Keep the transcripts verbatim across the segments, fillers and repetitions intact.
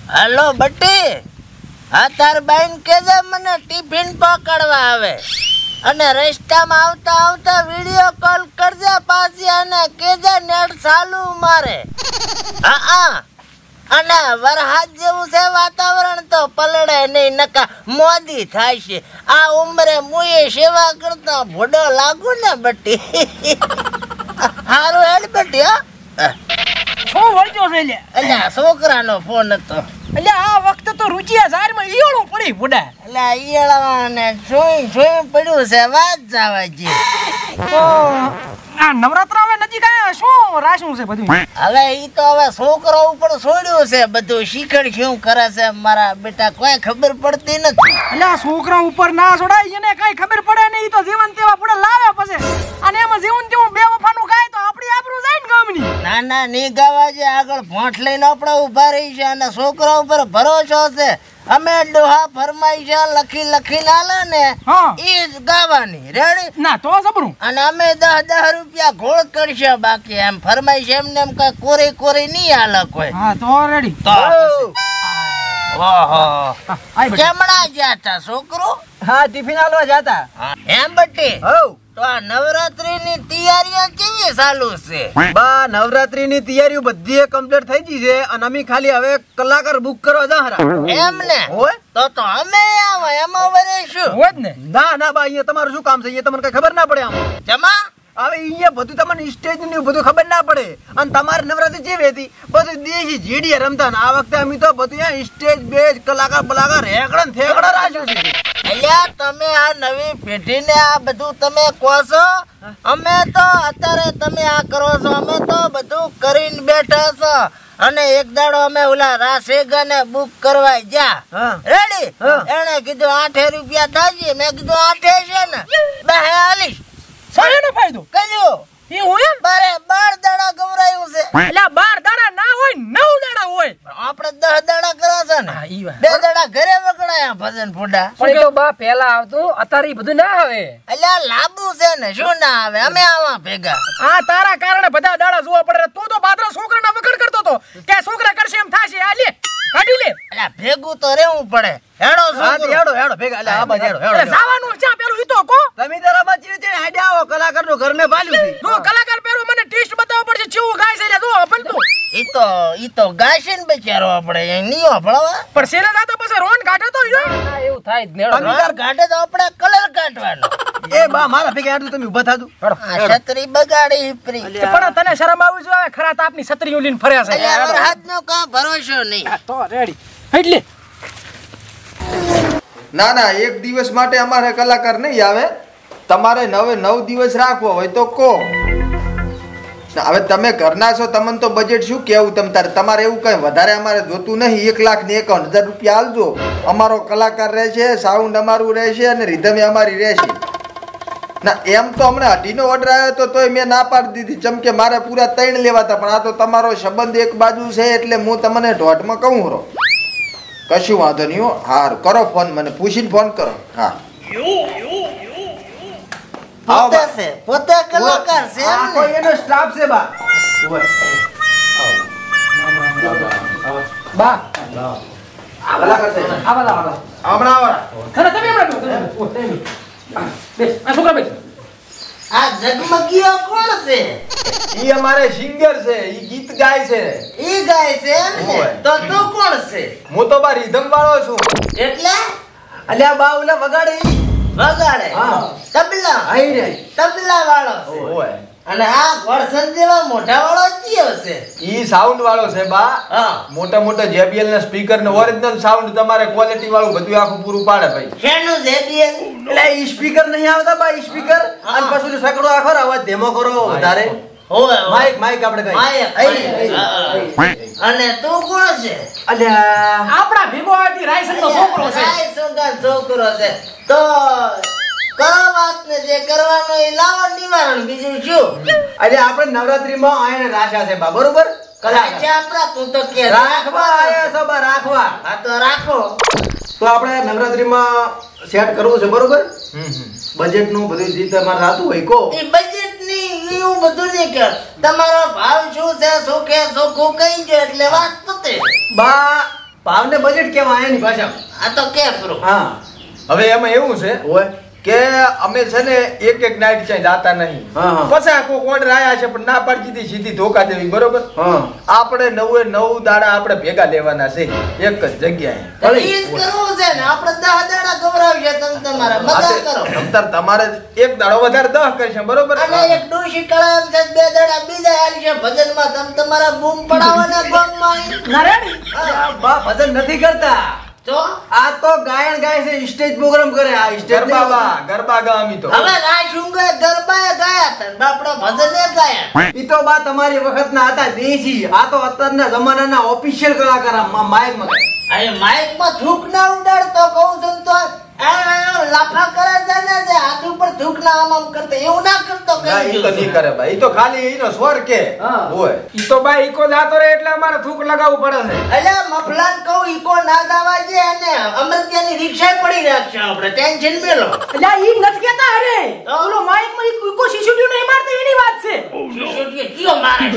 હાલો બટી, હા તાર બાઈન કેજે મને ટિફિન પકડવા આવે અને રસ્તામાં આવતા આવતા વિડિયો કોલ કરજે પાછી અને કેજે નેટ ચાલુ મારે. હા હા, અને વરસાદ જેવું છે વાતાવરણ તો પલળે નહીં, નકા મોદી થાય છે. આ ઉંમરે મુએ સેવા કરતા ભોડો લાગુ ને બટી. હારું હેડ બટી. હા શું વળજો છે લે? અલ્યા છોકરાનો ફોન હતો. એટલે આ વખતે તો રુચિયા ઝાડમાં ઈયળો પડી ભોડા. એટલે ઈયળવાને જોઈ જોઈ પડ્યું છે વાત જવા જે. તો આ નવરાત્ર હવે નજીક આવ્યા, શું રાશું છે બધું? હવે ઈ તો હવે છોકરો ઉપર છોડ્યું છે બધું. શીખડ શું કરે છે મારા બેટા કોઈ ખબર પડતી નથી. એટલે આ છોકરા ઉપર ના છોડાય, એને કઈ ખબર પડે નહીં. તો જીવન તેવા પડે લાવે પછી, અને એમાં જીવન તેવું બે વફાનું ગાય તો આપણી આબરૂ જાય ને ગામની. ના ના ની ગાવા જે આગળ ભોંઠ લઈને આપણે ઉભા રહી છે અને છોકરા ઉપર ભરોસો છે. અમે ડોહા ફરમાઈશ લખી લખી આલે ને ઈ જ ગાવાની. રેડી ના તો સબરું. અને અમે દસ દસ રૂપિયા ઘોળ કરશે, બાકી એમ ફરમાઈશ એમને એમ કઈ કોરી કોરી નહીં હાલે કોઈ. હા તો રેડી. તો ઓહો કેમણા જાતા છોકરો? હા ટિફિન આલવા જાતા. એમ બટી? હો તો આ નવરાત્રી ની તૈયારીઓ કેવી ચાલુ છે? બા નવરાત્રી ની તૈયારીઓ બધી કમ્પ્લીટ થઈ ગઈ છે અને અમે ખાલી હવે કલાકાર બુક કરવા જાહરા. એમ ને? હોય તો તો અમે આવા એમાં વરે શું? હોય જ ને. ના ના બા અહીંયા તમારું શું કામ છે? અહીંયા તમને કઈ ખબર ના પડે આમ. જમા હવે અહીંયા બધું તમને સ્ટેજ નું બધું ખબર ના પડે. અને તમારે નવરાત્રી જેવી હતી બધું દેશી જીડીયા રમતા. આ વખતે અમે તો બધું સ્ટેજ બેજ કલાકાર બલાકાર રેકડન થેકડા રાખ્યું છે. અલ્યા તમે આ નવી પેઢીને આ બધું તમે કહો છો, અમે તો અત્યારે તમે આ કરો છો, અમે તો બધું કરીને બેઠા છો. અને એક દાડો અમે ઓલા રાસેગા ને બુક કરવા જા. રેડી? એને કીધું આઠે રૂપિયા થાજી. મેં કીધું આઠે છે ને બે હાલીશ. સાહેનો ફાયદો કયો એ હોય બારે બાર દાડા ગવરાયું છે. એટલે બાર દાડા ના હોય, નવ દાડા હોય. આપણે દસ દાડા કરવા છે ને, બે દાડા ઘરે વગડાયા ભજન ફોડા. પણ તો બા પહેલા આવતું, અત્યારે બધું ના આવે. એટલે લાંબુ છે ને, શું ના આવે? અમે આવા ભેગા. આ તારા કારણે બધા દાડા જોવા પડે. તું તો બાદરા છોકરાના વગડ કરતો તો કે છોકરા કરશે એમ થાશે. આ લે કાઢી લે. એટલે ભેગું તો રહેવું પડે. હેડો હેડો હેડો ભેગા. એટલે આ બાજુ હેડો હેડો. જવાનું ચા પેલું ઈ તો કો. તમે તારા બાજુ છે હેડે આવો. કલાકારનું ઘર મે ભાલ્યું છે. જો કલાકાર પેરું મને ટેસ્ટ બતાવવો પડશે. ચેવું ગાય છે લે જો પણ તું. ઈ તો ઈ તો ગાશે ને બચારો આપણે એ નીઓ ભળવા. પણ સેલે જાતો પછી રોન કાઢે તો યો. ના એવું થાય જ નેડો. રોન કાઢે તો આપણે કલર કાઢવાનો. એ બા મારા ભેગા હેડું તમે ઊભા થાદુ. છત્રી બગાડી હિપરી. પણ તને શરમ આવી જો ખરા તાપની છત્રીઓ લઈને ફર્યા છે. એટલે વરહાદનો કા ભરોસો નહીં. તો રેડી એટલે ના ના એક દિવસ માટે અમારે કલાકાર નહીં આવે. તમારે નવે નવ દિવસ રાખવો હોય તો કો. હવે તમે ઘરના છો, તમને તો બજેટ શું કેવું તમ તારે. તમારે એવું કઈ વધારે અમારે જોતું નહીં. એક લાખ ને એકાવન હજાર રૂપિયા આલજો. અમારો કલાકાર રહેશે, સાઉન્ડ અમારું રહેશે અને રીધમે અમારી રહેશે. ના એમ તો હમણાં અઢીનો ઓર્ડર આવ્યો તો તોય મેં ના પાડી દીધી. ચમ કે મારે પૂરા ત્રણ લેવાતા. પણ આ તો તમારો સંબંધ એક બાજુ છે એટલે હું તમને ઢોટમાં કહું રહો. કશું વાંધો નહીં હો. હાર કરો ફોન, મને પૂછીને ફોન કરો. હા પોતે છે, પોતે કલાકાર છે. આ કોઈ એનો સ્ટાફ છે બા. બા કલાકાર છે. આવા આવા હમણાં આવા. ખરા તમે હમણાં બેસ. આ છોકરા બેસ. આ જગમગીઓ કોણ છે? ઈ અમારે સિંગર છે. ઈ ગીત ગાય છે. ઈ ગાય છે એમ ને? તો તું કોણ છે? હું તો બા રીધમ વાળો છું. એટલે અલ્યા બા ઓલા વગાડે ઈ વગાડે. તબલા. આઈ રે તબલા વાળો છે. ઓય. અને આ વરસન જેવા મોઢા વાળો કયો છે? ઈ સાઉન્ડ વાળો છે બા. હા. મોટા મોટા જેબીએલ ના સ્પીકર ને ઓરિજિનલ સાઉન્ડ તમારે ક્વોલિટી વાળું બધું આખું પૂરું પાડે ભાઈ. શેનું જેબીએલ? એટલે ઈ સ્પીકર નહીં આવતા બા. ઈ સ્પીકર અને પછી સકડો આખો અવાજ ધીમો કરો વધારે. ઓય માઈક માઈક આપણે કઈ માઈક. અને તું કોણ છે? અલ્યા આપણા ભીમો આટી રાયસન નો છોકરો છે. રાયસન નો છોકરો છે. તો કરો વાત ને જે કરવાનો એ લાવો નિવારણ. બીજું શું? આજે આપણે નવરાત્રીમાં આયને રાશા છે બા. બરોબર? કલાકાર આપડા તું તો કે રાખવા આયા છો બા. રાખવા. હા તો રાખો. તો આપણે નવરાત્રીમાં સેટ કરવું છે. બરોબર? બજેટ નું બધું જે તમારે રાતું હોય કો. એ બજેટ ની એવું બધું નહીં કર. તમારો ભાવ શું છે? શું કે શું કઈ ગયો એટલે વાત પતે. બા ભાવને બજેટ કેવા એની ભાષામાં. આ તો કે પ્રો હા હવે એમાં એવું છે ઓય કે અમે છે ને એક એક નાઈટ ક્યાંય જાતા નહીં. હા, હા. પછી આ કોક ઓર્ડર આયા છે પણ ના પાડતી હતી સીધી ધોકા દેવી, બરોબર? હા આપણે નવે નવ દાડા આપણે ભેગા લેવાના છે એક જ જગ્યાએ. ઈ જ કરવું છે ને આપણે દહ દાડા ગવરાવશે તમે તમારા મજા કરો. તમતાર તમારે એક દાડો વધારે દહ કરશે, બરોબર? અને એક ડોશી કળામ છે બે દાડા બીજા આલશે ભજનમાં તમે તમારા બૂમ પડાવવાના ગમમાં ના રેડી બા ભજન નથી કરતા. તો આ તો ગાયન ગાય છે, સ્ટેજ પ્રોગ્રામ કરે. આ સ્ટેજ ગરબા બા ગરબા ગા અમે તો. હવે રાશુંગે ગરબાએ ગાયા હતા ને બાપડા ભજને ગાયા. ઈ તો બા તમારી વખતના હતા દેશી. આ તો અત્યારના જમાનાના ઓફિશિયલ કલાકાર માઇક માં. અરે માઇક માં થૂક ના ઉડાડતો કહું છું તો લાફા કરે છે ને જે હાથ ઉપર થૂક ના આમ આમ કરતો એવું ના કરતો ના, ઈ તો નહીં કરે ભાઈ. ઈ તો ખાલી એનો સ્વર કે હા. હોય. ઈ તો ભાઈ ઈકો જાતો રે એટલે અમારે થૂક લગાવવું પડે છે. એટલે મફલાન કહું ઈકો ના દાવા છે અને અમરત્યાની રિક્ષા પડી રાખશે આપણે ટેન્શન મેલો. અલ્યા ઈ નથી કેતા અરે તો? ઓલો માઇક માં ઈ કોઈ શિશુડિયો નહીં મારતો એની વાત છે. શિશુડીએ કયો મારે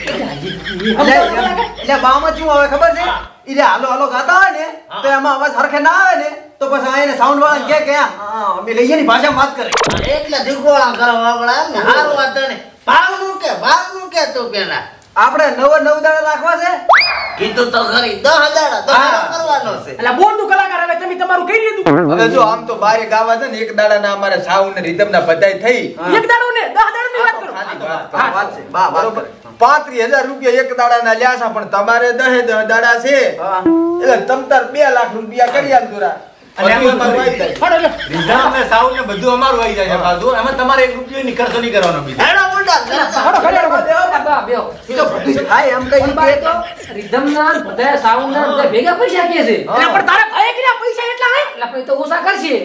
શિશુડીએ? એટલે એટલે બામાં શું આવે ખબર છે? ઈ હાલો હાલો ગાતા હોય ને તો એમાં અવાજ હરખે ના આવે ને તો પછી આ એને સાઉન્ડ વાળા કે કે હા અમે લઈએ ની ભાષામાં વાત કરે. એટલે ધીકોળા કરવા વાળા એમ ને હારું વાત ને ભાવનું કે ભાવનું કે તું પેલા આપણે નવ નવ દાડા રાખવા છે. કીધું તો ખરી દહ દાડા તો હા. કરવાનો છે. અલ્યા બોલતું કલાકાર હવે તમે તમારું કહી દીધું. હવે જો આમ તો બારે ગાવા છે ને એક દાડાના અમારે સાઉન્ડ ને રિધમ ના બધાય થઈ. હા. એક દાડો ને દહ દાડો ની વાત કરો. ખાલી વાત હા, વાત છે. બા વાત બરોબર. કરે. પાંત્રીસ હજાર રૂપિયા એક દાડાના લ્યા છે પણ તમારે દહે દહ દાડા છે હા. એટલે તમતાર બે લાખ રૂપિયા કરી આલ દોરા. અને બધું એમ અમારું આવી જાય. હળો લ્યો. રીધામ ને સાઉન્ડ ને બધું અમારું આવી જાય છે પાછું. એમાં તમારે એક રૂપિયો ની ખર્ચો નહીં કરવાનો બીજો. હેડો મુંડા કરતા. હળો ખરી હળો. બા બેહો. ઈ તો બધું જ થાય એમ કઈ પણ બા એ તો રિધમના ને બધા સાઉન્ડના ને બધા ભેગા પૈસા કે છે. હા. એટલે પણ તારા ભાઈ કે પૈસા એટલા હે એટલે પછી તો ઓછા કરશે.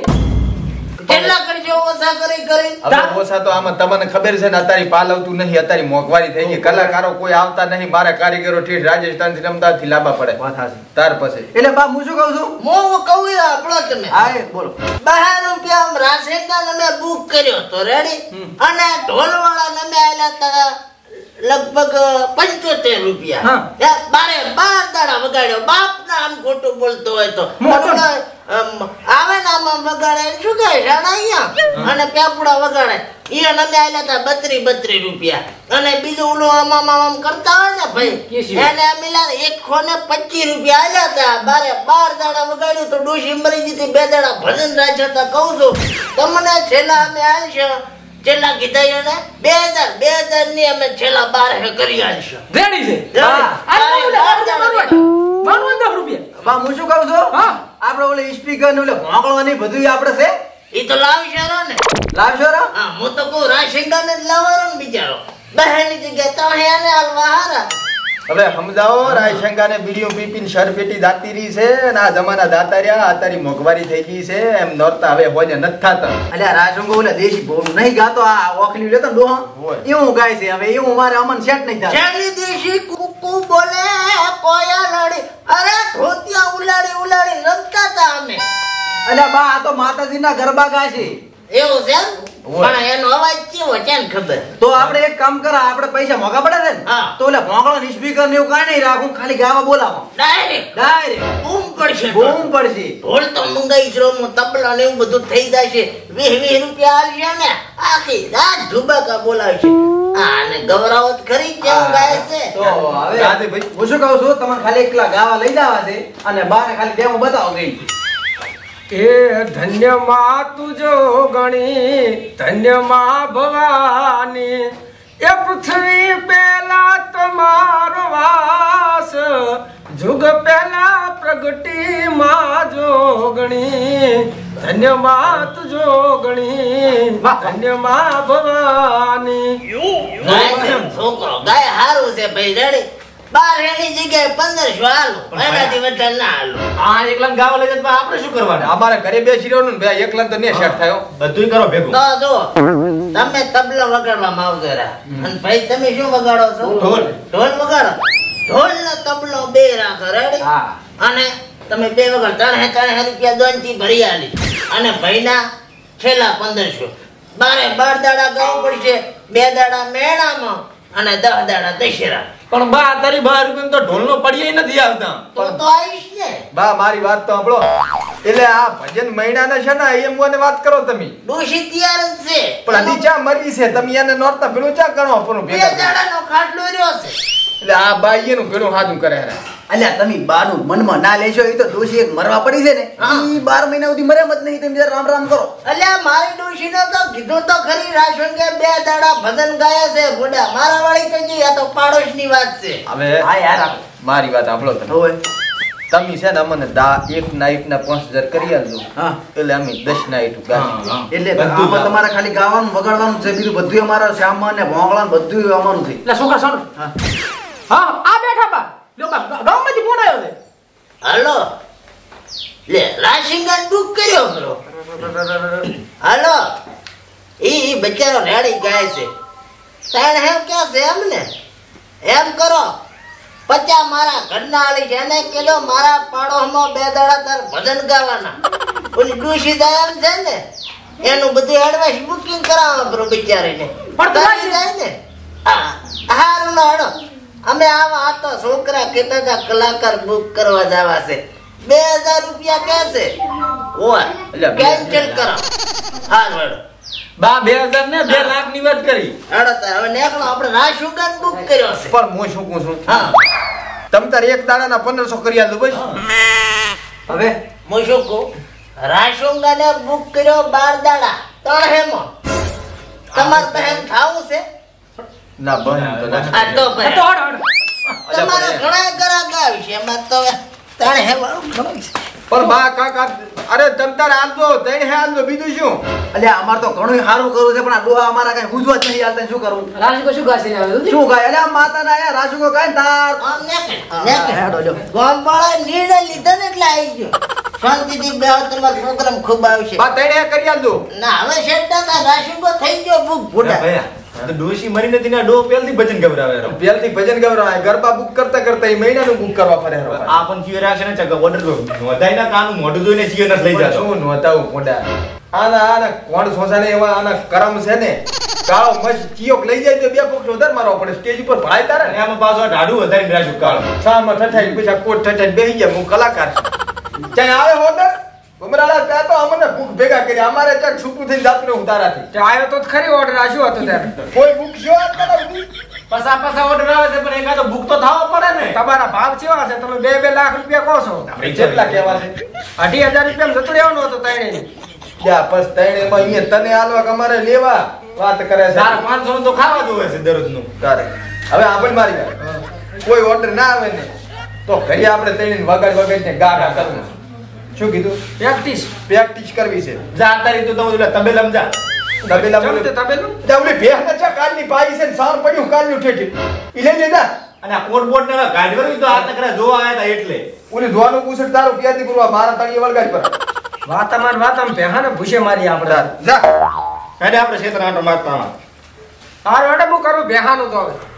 કેટલા કરજો ઓછા કરી કરી હવે ઓછા તો આમાં તમને ખબર છે ને અત્યારે પાલ આવતું નહીં, અત્યારે મોંઘવારી થઈ ગઈ. કલાકારો કોઈ આવતા નહીં. મારા કારીગરો ઠીક રાજસ્થાન થી અમદાવાદ થી લાંબા પડે. વાત હાચી. ત્યાર પછી એટલે બા હું શું કહું છું? હું કહું એ આપણો તમે હા એ બોલો. બાર રૂપિયા આમ રાશેકા ને મેં બુક કર્યો તો રેડી અને ઢોલ વાળા ને મેં આયેલા તા લગભગ પંચોતેર રૂપિયા હા. ત્યાં બારે બાર દાડા વગાડ્યો બાપ ના આમ ખોટું બોલતો હોય તો મોટો. આમ આવે ને આમ આમ વગાડે શું કહે રાણા અહીંયા અને પેપડા વગાડે ઈ અમે આયેલા તા બત્રી બત્રી રૂપિયા અને બીજું ઓલું આમ આમ આમ કરતા હોય ને ભાઈ કેશી. એને મિલા એકસો ને પચીસ રૂપિયા આલ્યા તા બારે બાર દાડા વગાડ્યું તો ડોશી મરી જીતી બે દાડા ભજન રાખ્યા તા કહું છું તમને છેલ્લા અમે આલશો છેલ્લા કીધા એને બે હજાર બે હજાર ની અમે છેલ્લા બાર હે કરી આલશો રેડી છે. હા. આ તો બોલે બાર દાડા બાવન દસ રૂપિયા. બા હું શું કહું છું? હા. આપણે ઓલે સ્પીકર ને ઓલે ભોંકળવાની બધું આપણે છે. ઈ તો લાવશો રો ને લાવશો રા? હા હું તો કહું રાશિંગા ને જ લાવવાનો ને બિચારો બહેની જગ્યાએ તમે એને હાલવા હારા હવે સમજાવો. રાયશંકા ને બીડીઓ પીપીને શરપેટી દાતી રહી છે અને આ જમાના દાતા રહ્યા. અત્યારે મોંઘવારી થઈ ગઈ છે એમ નોરતા હવે હોય નથી થતા. અલ્યા રાજંગો ઓલે દેશી ભોમ નહીં ગાતો આ ઓખલી લેતો ને ડોહા હોય. એવું ગાય છે. હવે એવું મારે અમન સેટ નહીં થાય. ચાલી દેશી કુકુ બોલે કોયા લડી અરે ધોતિયા ઉલાડી ઉલાડી રમતા તા અમે અલ્યા બા આ તો માતાજીના ગરબા ગાય છે. એવું છે એમ? હોય. પણ એનો અવાજ કેવો છે ને ખબર તો આપણે એક કામ કરા આપણે પૈસા મોંઘા પડે છે ને હા. તો ઓલે ભોંકળા સ્પીકર ને એવું કાંઈ નહીં રાખું ખાલી ગાવા બોલાવો ડાયરેક્ટ ડાયરેક્ટ બૂમ પડશે બૂમ પડશે. ઢોલ તો મંગાઈ છો હું તબલા ને એવું બધું થઈ જાય છે વીસ વીસ રૂપિયા આલશે ને આખી રાત ધુબાકા બોલાવશે આ ને ગવરાવત ખરી કેવું ગાય છે તો હવે રાધે ભાઈ. હું શું કહું છું તમારે ખાલી એકલા ગાવા લઈ જવા છે અને બાને ખાલી ડેમો બતાવો ગઈ. એ ધન્ય માં તુજો ગણી ધન્ય માં ભવાની એ પૃથ્વી પેલા તમારો વાસ જુગ પેલા પ્રગટી માં જોગણી ધન્ય માં તુજો ગણી ધન્ય માં ભવાની. ગાય છે છોકરો ગાય હારું છે ભાઈ રેડી બાર એની જગ્યાએ પંદરસો હાલો એનાથી વધારે ના હાલો આ એકલા ગાવા લઈ જાય આપણે શું કરવાનું? અમારે ઘરે બેસી રહ્યો ને ભાઈ એકલા તો ને સેટ થયો. બધું કરો ભેગું. તો જો તમે તબલા વગાડવા માવજરા અને ભાઈ તમે શું વગાડો છો ઢોલ. ઢોલ વગાડો ઢોલ ને તબલો બે રાખો રેડી હા. અને તમે બે વગર ત્રણ હે ત્રણ હે રૂપિયા દોન થી ભરી આલી અને ભાઈના છેલ્લા પંદરસો બારે બાર દાડા ગાવું પડશે બે દાડા મેળામાં અને દસ દાડા દશેરા પણ બા તારી બાર રૂપિયા તો ઢોલ નો પડીએ નથી આવતા. તો તો આવીશ ને બા મારી વાત તો સાંભળો. એટલે આ ભજન મહિનાના છે ને એમ મને વાત કરો તમે. ડોશી તૈયાર જ છે પણ હજી ચા મરી છે તમે એને નોરતા પેલું ચા કરો આપણું બે ભેગા. દાડાનો ખાટલો રહ્યો છે. એટલે આ બાઈ એનું પેલું હાથું કરે હે. અલ્યા તમે બાનું મનમાં ના લેશો એ તો ડોશી એક મરવા પડી છે ને ઈ બાર મહિના સુધી મરે મત નહીં તમે જરા રામ રામ કરો. અલ્યા મારી ડોશીને તો કીધું તો ખરી રાશન કે બે દાડા ભજન ગાયા છે બુડા મારા વાળી તો જી આ તો પાડોશની વાત છે. હવે હા યાર મારી વાત સાંભળો તમે. હોય તમે છે ને અમને દા એક નાઈટ ના પાંચ હજાર કરી આલજો. હા એટલે અમે દસ નાઈટ ગાડી. એટલે આમાં તમારે ખાલી ગાવાનું વગાડવાનું છે બીજું બધું અમારા શ્યામા ને ભોંગળા ને બધું અમારું છે. એટલે છોકરા સોન હા હા આ બેઠા બા લો બા ગામમાંથી ફોન આવ્યો છે. હાલો લે રાશિંગન બુક કર્યો કરો. હાલો ઈ બચારો રેડી ગાય છે તાણ હેમ ક્યાં છે એમ ને એમ કરો પચા મારા ઘરના આલી છે એને કેલો મારા પાડોશમાં બે દાડા તાર ભજન ગાવાના ઓલી ડૂસી જાય એમ છે ને એનું બધું એડવાન્સ બુકિંગ કરાવવા બરો બિચારીને પણ તારી જાય ને હા હારું ના હડો અમે આવા આ તો છોકરા કહેતા હતા કલાકાર બુક કરવા જવા છે બે હજાર રૂપિયા કે છે ઓય એટલે કેન્સલ કરો હા હડો બા બે હજાર ને બે લાખ ની વાત કરી. હડો તાર હવે નેકળો આપણે રાશુગન બુક કર્યો છે પણ હું શું કહું છું હા તમ તાર એક દાડાના પંદરસો કરી આલજો બસ. હવે હું શું કહું રાશુગને બુક કર્યો બાર દાડા ત્રણ હેમો તમાર બહેન થાવું છે ના બન તો ના. આ તો આ ભાઈ તો હડ હડ તમારા ઘણા ગ્રાહક આવી છે એમાં તો ત્રણ હેમો ઘણું છે. પણ બા કાકા અરે તમ તાર આલજો તઈને હે આલજો બીજું શું. અલ્યા અમાર તો ઘણું સારું કરવું છે પણ આ ડોહા અમારા કઈ હુજવા જ નહીં હાલતા શું કરવું રાશિ કો શું ગાશે ને આવે શું ગાય અલ્યા માતા ના આયા રાસુકો ગાય તાર આમ નેકળ, નેકળ. ગોમવાળાએ નિર્ણય લીધો ને એટલે આવી ગયો. શાંતિથી બેહો, તમારો પ્રોગ્રામ ખૂબ આવશે. બા તઈને હે કરી આલજો. ના હવે શેઠાના રાશુગો થઈ ગયો બુક ભૂડા. તો ડોશી મરી નથી ને આ ડો પેલથી ભજન ગવરાવે રો. પેલથી ભજન ગવરાય ગરબા બુક કરતા કરતા એ મહિનાનું બુક કરવા ફરે રો. આ પણ ચિયો રાખશે ને ચક ઓર્ડર નોંધાઈ ના કાનું મોઢું જોઈને ચિયો ન લઈ જાતો. શું નોતાવું પોડા આના આના કોણ સોસાને એવા આના કરમ છે ને કાળો મસ્ત ચિયોક લઈ જાય તો બે પક્ષ વધારે મારવા પડે સ્ટેજ ઉપર ભરાય તારે અને આમાં પાછો ઢાડું વધારીને રાખ્યું કાળું. સામાં ઠઠાઈ પછી કોટ ઠઠાઈ બેહી ગયા હું કલાકાર છું ચાય આવે ઓર્ડર ઉમરાળા ત્યાં તો અમને ભૂખ ભેગા કરી અમારે ત્યાં છૂટું થઈને જાતું રહું તારાથી આવ્યો તો ખરી ઓર્ડર આશું હતો ત્યારે કોઈ ભૂખ જો કરાવતી પાછા પાછા ઓર્ડર આવે છે પણ એકાદો બુક તો થવો પડે ને. તમારા ભાવ કેવા છે તમે બે બે લાખ રૂપિયા કહો છો કેટલા કહેવા છે અઢી હજાર રૂપિયા જતું રહેવાનું હતું ત્રણેય યા બસ તઈને એમાં અહીંયા તને આલવા કે અમારે લેવા વાત કરે છે તારે પાંચસો નું તો ખાવા જોવે છે દરરોજનું. તારે હવે આપણે મારી વાત કોઈ ઓર્ડર ના આવે ને તો ઘરે આપણે તઈને વગાડ વગાડ ને ગા ગા કરવું શું કીધું પ્રેક્ટિસ પ્રેક્ટિસ કરવી છે જા તારી તો તમે ઓલા તબેલામાં જા. તબેલા બોલે ચમતે તબેલું જાવલી ભેહ ને ચા કાલની પાઈ છે ને સાર પડ્યું કાલનું ઠેઠી ઈ લઈ લેતા અને આ કોટ બોટ ને ગાડવાનું તો આ તકરા જોવા આયા હતા એટલે. ઓલી ધોવાનું પૂછડ તારું પ્યાતી પૂરવા મારા તળિયે વળગાડ પર વાતામાં વાતામાં પહેહાને ભૂસે મારી આપણે જા કાલે આપણે ક્ષેત્ર આટો મારતા આવા. હારું હેડે હું કરું બેહાનું તો હવે